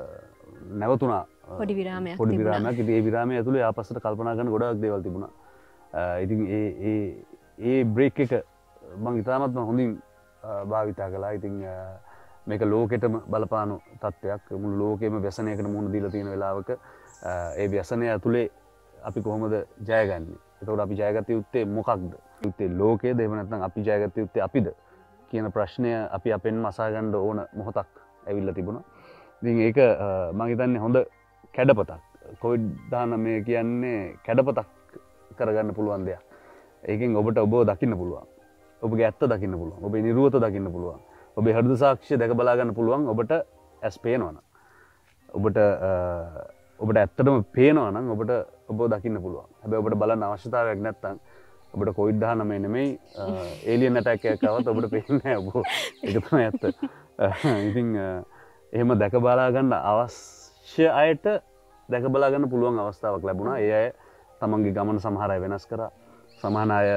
නැවතුණා පොඩි විරාමයක් පොඩි විරාමයක් ඉතින් ඒ විරාමය ඇතුලේ ආපස්සට කල්පනා කරන ගොඩාක් දේවල් තිබුණා. ඉතින් ඒ ඒ ඒ බ්‍රේක් එක මම ඉතාමත්ම හොඳින් භාවිතා කළා. ඉතින් මේක ලෝකෙටම බලපාන තත්ත්වයක්. මුළු ලෝකෙම ව්‍යසනයකට මුහුණ දීලා තියෙන වෙලාවක ඒ ව්‍යසනය ඇතුලේ අපි කොහොමද ජයගන්නේ? එතකොට අපි ජයගත යුත්තේ මොකක්ද? යුත්තේ ලෝකයේද එහෙම නැත්නම් අපි ජයගත යුත්තේ අපිද කියන ප්‍රශ්නය අපි අපෙන්ම අසා ගන්න ඕන මොහොතක් ඇවිල්ලා තිබුණා. ඉතින් ඒක මම හිතන්නේ හොඳ කැඩපතක්. කොවිඩ් දහනවය කියන්නේ කැඩපතක් කරගන්න පුළුවන් දෙයක්. ඒකෙන් ඔබට ඔබව දකින්න පුළුවන්. ඔබගේ ඇත්ත දකින්න පුළුවන්. ඔබේ නිර්වත දකින්න පුළුවන්. ඔබේ හෘද සාක්ෂිය දැක බලා ගන්න පුළුවන් ඔබට ඇස් පේනවනම්. ඔබට ඔබට ඇත්තටම පේනවනම් ඔබට ඔබව දකින්න පුළුවන්. හැබැයි ඔබට බලන්න අවශ්‍යතාවයක් නැත්නම් ඔබට කොවිඩ් දහනවය නෙමෙයි ඒලියන් ඇටැක් එකක් ආවත් ඔබට පේන්නේ නැහැ ඔබ. ඒක තමයි ඇත්ත. ඉතින් එහෙම දැක බලා ගන්න අවශ්‍ය අයට දැක බලා ගන්න පුළුවන් අවස්ථාවක් ලැබුණා. ඒ අය තමන්ගේ ගමන සමහර අය වෙනස් කරා. සමහර අය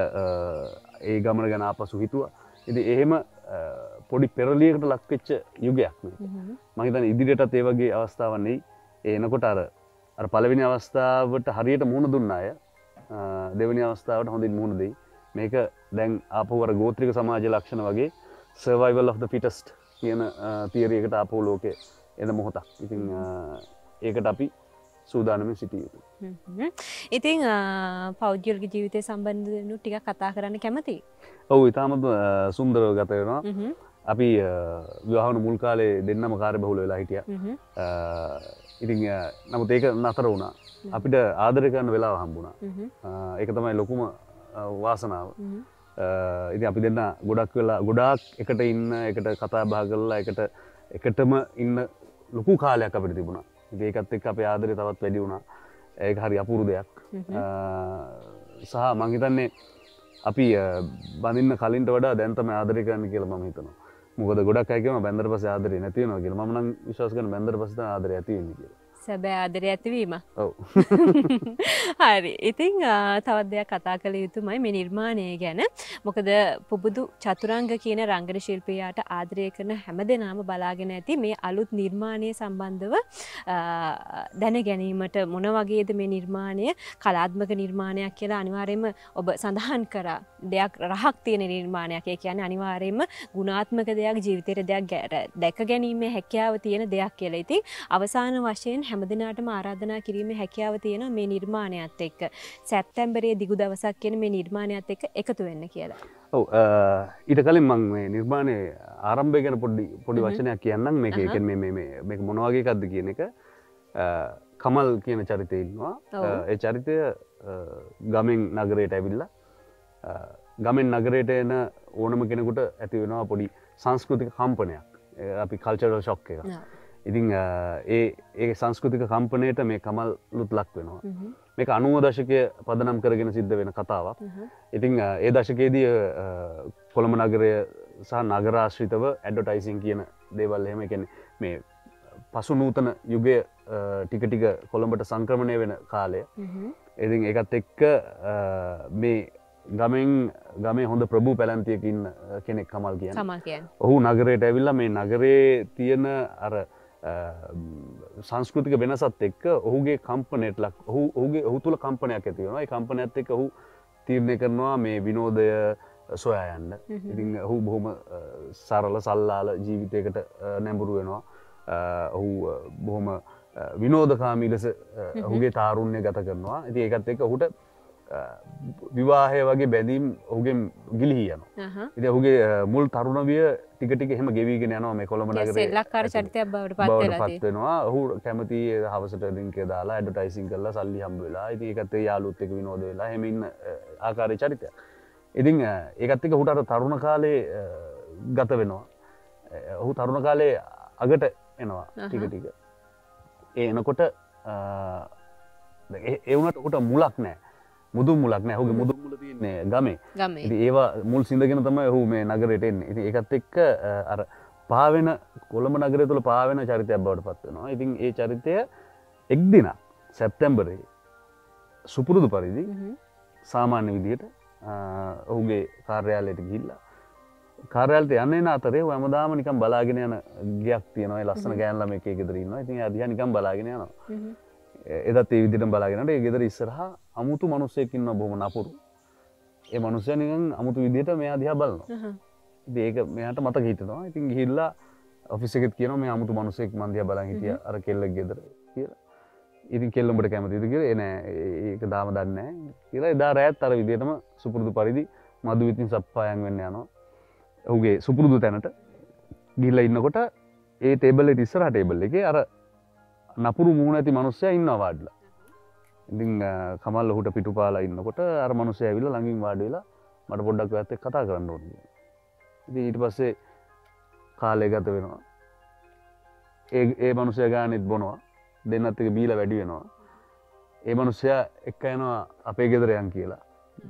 ඒ ගමන ගැන ආපසු හිතුවා. ඉතින් එහෙම පොඩි පෙරලියකට ලක් වෙච්ච යුගයක් මේක. මම හිතන්නේ ඉදිරියටත් ඒ වගේ අවස්ථාවක් නෙයි. ඒ එනකොට අර අර පළවෙනි අවස්ථාවට හරියට මුහුණ දුන්න අය දෙවෙනි අවස්ථාවට හොඳින් මුහුණ දෙයි. මේක දැන් ආපහු අර ගෝත්‍රික සමාජ ලක්ෂණ වගේ survival of the fittest කියන තියරි එකට ආපහු ලෝකේ එන මොහොතක්. ඉතින් ඒකට අපි සූදානමින් සිටිය යුතුයි. ඉතින් පෞද්ගලික ජීවිතය සම්බන්ධව ටිකක් කතා කරන්න කැමතියි. ඔව් ඉතාමත් සුන්දරව ගත වෙනවා. අපි විවාහ වුණ මුල් කාලේ දෙන්නම කාර්යබහුල වෙලා හිටියා. ඉතින් නමුත් ඒක නතර වුණා. අපිට ආදරය කරන්න වෙලාව හම්බුණා. ඒක තමයි ලොකුම වාසනාව. ඉතින් අපි දෙන්න ගොඩක් වෙලා ගොඩාක් එකට ඉන්න එකට කතා බහ කරලා එකට එකටම ඉන්න ලොකු කාලයක් අපිට තිබුණා. ඉතින් ඒකත් එක්ක අපේ ආදරය තවත් වැඩි වුණා. ඒක හරි අපූර්ව දෙයක්. සහ මම හිතන්නේ අපි බඳින්න කලින්ට වඩා දැන් තමයි ආදරය කරන්න කියලා මම හිතනවා. මොකද ගොඩක් අය කියනවා බැන්දට පස්සේ ආදරේ නැති වෙනවා කියලා. මම නම් විශ්වාස කරනවා බැන්දට පස්සේ තමයි ආදරය ඇති වෙන්නේ කියලා. සැබෑ ආදරය ඇතිවීම. ඔව්. හරි. ඉතින් තවත් දෙයක් කතා කළ යුතුමයි මේ නිර්මාණය ගැන. මොකද පුබුදු චතුරංග කියන රංගන ශිල්පියාට ආදරය කරන හැමදෙනාම බලාගෙන ඇති මේ අලුත් නිර්මාණය සම්බන්ධව දැන ගැනීමට මොන වගේද මේ නිර්මාණය කලාත්මක නිර්මාණයක් කියලා අනිවාර්යයෙන්ම ඔබ සඳහන් කරා. දෙයක් රහක් තියෙන නිර්මාණයක්. ඒ කියන්නේ අනිවාර්යයෙන්ම ගුණාත්මක දෙයක් ජීවිතේට දෙයක් දැක ගැනීමේ හැකියාව තියෙන දෙයක් කියලා. ඉතින් අවසාන වශයෙන් හැමදිනාටම ආරාධනා කිරීමේ හැකියාව තියෙන මේ නිර්මාණයත් එක්ක සැප්තැම්බරයේ දිගු දවසක් කියන මේ නිර්මාණයත් එක්ක එකතු වෙන්න කියලා. ඔව් ඊට කලින් මම මේ නිර්මාණයේ ආරම්භය ගැන පොඩි පොඩි වචනයක් කියන්නම්. මේක ඒ කියන්නේ මේ මේ මේක මොන වගේ එකක්ද කියන එක. කමල් කියන චරිතය ඉන්නවා. ඒ චරිතය ගමෙන් නගරයට ඇවිල්ලා ගමෙන් නගරයට එන ඕනම කෙනෙකුට ඇති වෙනවා පොඩි සංස්කෘතික කම්පනයක්. අපි කල්චරල් ෂොක් එකක්. ඉතින් ඒ ඒ සංස්කෘතික කම්පනයට මේ කමල්ලුත් ලක් වෙනවා. මේක අනූව දශකය පදනම් කරගෙන සිද්ධ වෙන කතාවක්. ඉතින් ඒ දශකයේදී කොළඹ නගරය සහ නගරාශ්‍රිතව ඇඩ්වර්ටයිසින් කියන දේවල් එහෙම කියන්නේ මේ පසු නූතන යුගය ටික ටික කොළඹට සංක්‍රමණය වෙන කාලය. ඉතින් ඒකත් එක්ක මේ ගමෙන් ගමේ හොඳ ප්‍රභූ පැලැන්තියකින් කෙනෙක් කමල් කියන්නේ. ඔහු නගරයට ඇවිල්ලා මේ නගරේ තියෙන අර සංස්කෘතික වෙනසත් එක්ක ඔහුගේ කම්පනයට ලක් ඔහු ඔහුගේ ඔහු තුල කම්පනයක් ඇති වෙනවා. ඒ කම්පනයත් එක්ක ඔහු තීරණය කරනවා මේ විනෝදය සොයා යන්න. ඉතින් ඔහු බොහොම සරල සල්ලාල ජීවිතයකට නැඹුරු වෙනවා. ඔහු බොහොම විනෝදකාමී ලෙස ඔහුගේ තාරුණ්‍ය ගත කරනවා. ඉතින් ඒකත් එක්ක ඔහුට විවාහය වගේ බැඳීම් ඔහුගෙන් ගිලිහී යනවා. ඉතින් ඔහුගේ මුල් තරුණවිය ටික ටික එහෙම ගෙවිගෙන යනවා මේ කොළඹ නගරේ. සෙල්ලක්කාර චරිතයක් බවට පත් වෙලා පත් වෙනවා. ඔහු කැමති හවසට ලින්ක් එක දාලා ඇඩ්වර්ටයිසින් කරලා සල්ලි හම්බ වෙලා. ඉතින් ඒකත් ඒ යාළුවොත් එක්ක විනෝද වෙලා එහෙම ඉන්න ආකාරයේ චරිතයක්. ඉතින් ඒකත් එක්ක ඔහුට අර තරුණ කාලේ ගත වෙනවා. ඔහු තරුණ කාලේ අගට එනවා ටික ටික. ඒ එනකොට ඒ වුණාට ඔහුට මුලක් නැහැ. මුදුන් මුලක් නැහැ. ඔහුගේ මුදුන් මුල තියෙන්නේ ගමේ. ඉතින් ඒවා මුල් සිඳගෙන තමයි ඔහු මේ නගරයට එන්නේ. ඉතින් ඒකත් එක්ක අර පාවෙන කොළඹ නගරය තුල පාවෙන චරිතයක් බවට පත් වෙනවා. ඉතින් ඒ චරිතය එක් දිනක් සැප්තැම්බරේ සුපුරුදු පරිදි සාමාන්‍ය විදිහට ඔහුගේ කාර්යාලයට ගිහිල්ලා කාර්යාලයට යන්න එන අතරේ ඔහු හැමදාම නිකන් බලාගෙන යන ගයක් තියෙනවා. ඒ ලස්සන ගෑන් ළමෙක් ඒ ගෙදර ඉන්නවා. ඉතින් එයා දිහා නිකන් බලාගෙන යනවා. එදත් ඒ විදිහටම බලාගෙන යනකොට ඒ ගෙදර ඉස්සරහා අමුතු මිනිහෙක් ඉන්නවා බොහොම නපුරු. ඒ මිනිහයා නිකන් අමුතු විදිහට මෙයා දිහා බලනවා. ඉතින් ඒක මෙයාට මතක හිටිනවා. ඉතින් ගිහිල්ලා ඔෆිස් එකෙත් කියනවා මේ අමුතු මිනිහෙක් මන් දිහා බලන් හිටියා අර කෙල්ලගේ ගෙදර කියලා. ඉතින් කෙල්ල උඹට කැමතිද කියලා ඒ නෑ ඒක දාම දන්නේ නෑ කියලා එදා රෑත් අර විදිහටම සුපුරුදු පරිදි මදු විතින් සප්පායන් වෙන්න යනවා. ඔහුගේ සුපුරුදු තැනට ගිහිල්ලා ඉන්නකොට ඒ ටේබල් එකේ ඉස්සරහා ටේබල් එකේ අර නපුරු මූණ ඇති මිනිස්සයා ඉන්නවා වාඩිලා. ඉතින් කමල් ඔහුට පිටුපාලා ඉන්නකොට අර මිනිස්සයා ඇවිල්ලා ළඟින් වාඩි වෙලා මට පොඩ්ඩක් ඔයත් එක්ක කතා කරන්න ඕනේ කියලා. ඉතින් ඊට පස්සේ කාලය ගත වෙනවා. ඒ ඒ මිනිස්සයා ගානෙත් බොනවා. දෙන්නත් එක බීලා වැඩි වෙනවා. ඒ මිනිස්සයා එක්ක යනවා අපේ ගෙදර යන් කියලා.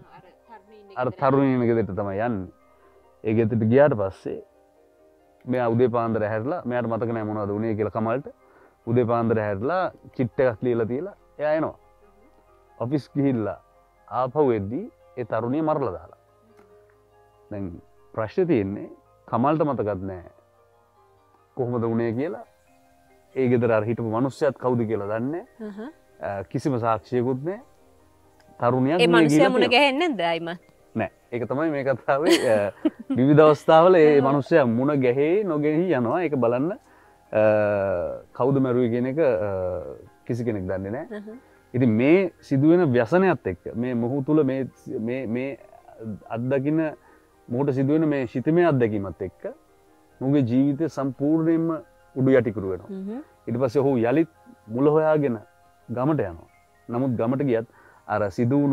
අර තරුණියන ගෙදරට තමයි යන්නේ. ඒ ගෙදරට ගියාට පස්සේ මෙයා උදේ පාන්දර හැරිලා මෙයාට මතක නැහැ මොනවද වුනේ කියලා කමල්ට. උදේ පාන්දර හැරිලා චිට් එකක් ලියලා තියලා එයා එනවා. ඔෆිස් ගිහිල්ලා ආපහු එද්දී ඒ තරුණිය මරලා දාලා. දැන් ප්‍රශ්නේ තියෙන්නේ කමල්ට මතකත් නැහැ කොහොමද වුනේ කියලා. ඒ ගෙදර අර හිටපු මිනිස්සයාත් කවුද කියලා දන්නේ නැහැ. කිසිම සාක්ෂියකුත් නැහැ. තරුණියක් ඒ මිනිස්සයා මුණ ගැහෙන්නේ නැද්ද අයිම? නැහැ. ඒක තමයි මේ කතාවේ විවිධ අවස්ථාවල මේ මිනිස්සයා මුණ ගැහේ නොගෙහි යනවා. ඒක බලන්න කවුද මරුවේ කියන එක කිසි කෙනෙක් දන්නේ නැහැ. ඉතින් මේ සිදුවෙන ව්‍යසනයත් එක්ක මේ මොහු තුල මේ මේ මේ අත්දකින්න මොහුට සිදුවෙන මේ ශිතමය අත්දැකීමත් එක්ක මොහුගේ ජීවිතය සම්පූර්ණයෙන්ම උඩු යටිකුරු වෙනවා. ඊට පස්සේ ඔහු යලිත් මුල හොයාගෙන ගමට යනවා. නමුත් ගමට ගියත් අර සිදුවුණු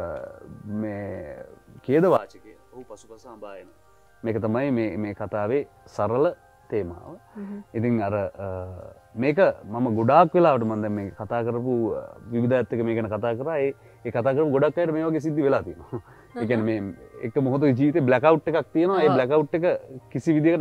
මේ ඛේද වාචකය ඔහු පසුපස හඹා එනවා. මේක තමයි මේ මේ කතාවේ සරල තේමාව. ඉතින් අර මේක මම ගොඩාක් වෙලාවට මම දැන් මේ කතා කරපු විවිධයත් එක්ක මේ ගැන කතා කරා. ඒ ඒ කතා කරපු ගොඩක් අයට මේ වගේ සිද්ධි වෙලා තියෙනවා. ඒ කියන්නේ මේ එක මොහොතක ජීවිතේ බ්ලැක් අවුට් එකක් තියෙනවා. ඒ බ්ලැක් අවුට් එක කිසි විදිහකට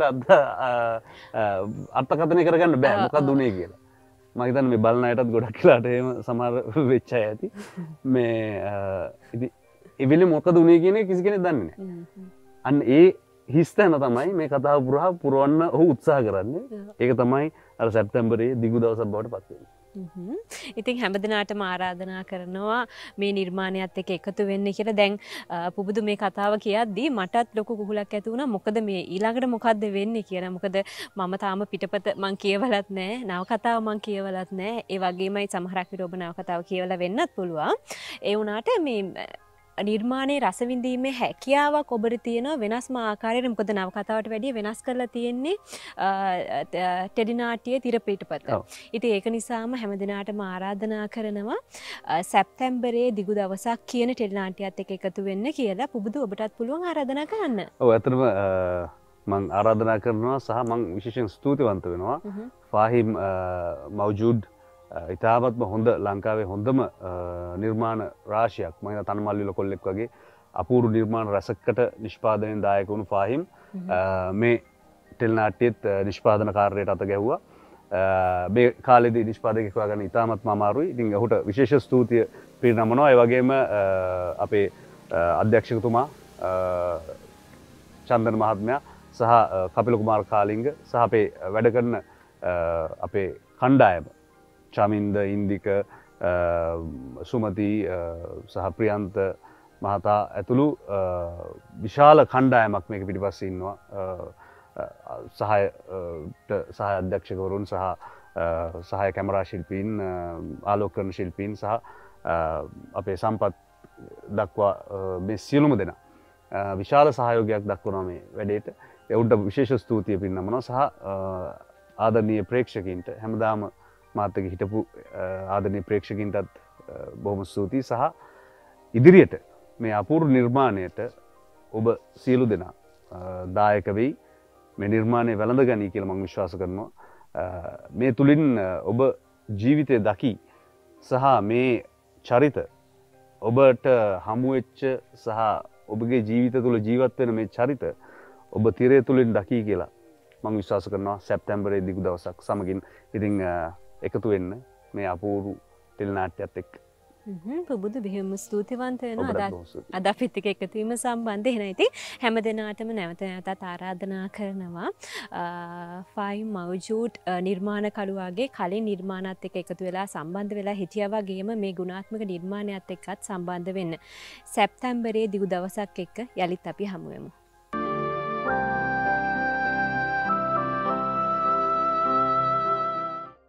අර්ථකථනය කරගන්න බෑ මොකක්ද උනේ කියලා. මම හිතන්නේ මේ බලන අයටත් ගොඩක් වෙලාට එහෙම සමහර වෙච්ච අය ඇති. මේ ඉතින් ඒ වෙලේ මොකද උනේ කියන එක කිසි කෙනෙක් දන්නේ නැහැ. අන්න ඒ හිස්තැන තමයි මේ කතාව පුරා පුරවන්න ඔහු උත්සාහ කරන්නේ. ඒක තමයි අර සැප්තැම්බරේ දිගු දවසක් බවට පත් වෙන්නේ. ඉතින් හැමදිනාටම ආරාධනා කරනවා මේ නිර්මාණයත් එක්ක එකතු වෙන්න කියලා. දැන් පුබුදු මේ කතාව කියද්දී මටත් ලොකු කුහුලක් ඇති වුණා. මොකද මේ ඊළඟට මොකද්ද වෙන්නේ කියලා. මොකද මම තාම පිටපත මං කියවලත් නැහැ. නව කතාව මං කියවලත් නැහැ. ඒ වගේමයි සමහරක් විට ඔබ නව කතාව කියවලා වෙන්නත් පුළුවන්. ඒ වුණාට මේ නිර්මාණයේ රස විඳීමේ හැකියාවක් ඔබට තියෙනවා වෙනස්ම ආකාරයකට. මොකද නව කතාවට වැඩිය වෙනස් කරලා තියෙන්නේ ටෙලි නාට්‍යයේ තිර පිටපත. ඉතින් ඒක නිසාම හැමදිනාටම ආරාධනා කරනවා සැප්තැම්බරයේ දිගු දවසක් කියන ටෙලි නාට්‍යයත් එක්ක එකතු වෙන්න කියලා. පුබුදු ඔබටත් පුළුවන් ආරාධනා කරන්න. ඔව් ඇත්තටම මං ආරාධනා කරනවා සහ මං විශේෂයෙන් ස්තුතිවන්ත වෙනවා ෆාහිම් මව්ජුඩ් ඉතාමත්ම හොඳ ලංකාවේ හොඳම නිර්මාණ රාශියක් මම හිතන තනමල්විල කොල්ලෙක් වගේ අපූර්ව නිර්මාණ රසකට නිෂ්පාදනයෙන් දායක වුණු ෆාහිම් මේ ටෙලිනාට්‍යයේත් නිෂ්පාදන කාර්යයට අත ගැහුවා. මේ කාලෙදී නිෂ්පාදකයෙක් හොයාගන්න ඉතාමත්ම අමාරුයි. ඉතින් ඔහුට විශේෂ ස්තුතිය පිරිනමනවා. ඒ වගේම අපේ අධ්‍යක්ෂකතුමා චන්දන මහත්මයා සහ කපිල කුමාර කාලිංග සහ අපේ වැඩ කරන අපේ කණ්ඩායම චමින්ද ඉන්දික සුමති සහ ප්‍රියන්ත මහතා ඇතුළු විශාල කණ්ඩායමක් මේක පිටිපස්සේ ඉන්නවා. සහායට සහාය අධ්‍යක්ෂකවරුන් සහ සහාය කැමරා ශිල්පීන් ආලෝකරණ ශිල්පීන් සහ අපේ සම්පත් දක්වා මේ සියලුම දෙනා විශාල සහයෝගයක් දක්වනවා මේ වැඩේට. එවුන්ට විශේෂ ස්තුතිය පිරිනමනවා සහ ආදරණීය ප්‍රේක්ෂකයින්ට හැමදාම මාත් එක්ක හිටපු ආදරණීය ප්‍රේක්ෂකයින්ටත් බොහොම ස්තුතියි සහ ඉදිරියට මේ අපූර්ව නිර්මාණයට ඔබ සියලු දෙනා දායක වෙයි. මේ නිර්මාණය වැළඳ ගනී කියලා මම විශ්වාස කරනවා. මේ තුලින් ඔබ ජීවිතය දකි සහ මේ චරිත ඔබට හමු වෙච්ච සහ ඔබගේ ජීවිත තුළ ජීවත් වෙන මේ චරිත ඔබ තිරය තුලින් දකි කියලා මම විශ්වාස කරනවා. සැප්තැම්බරේ දිගු දවසක් සමගින් ඉතින් එකතු වෙන්න මේ අපූර්ව ටෙලිනාට්‍යයත් එක්ක. පුබුදු බෙහෙම ස්තුතිවන්ත වෙනවා අද අපිත් එක්ක එකතු වීම සම්බන්ධයෙන්. එහෙනම් ඉතින් හැම දිනාටම නැවත නැවතත් ආරාධනා කරනවා ෆාහිම් මව්ජුඩ් නිර්මාණ කළුවාගේ කලින් නිර්මාණات එක්ක එකතු වෙලා සම්බන්ධ වෙලා හිටියා වගේම මේ ගුණාත්මක නිර්මාණයත් එක්කත් සම්බන්ධ වෙන්න. සැප්තැම්බරේ දිගු දවසක් එක්ක යලිත් අපි හමු වෙමු.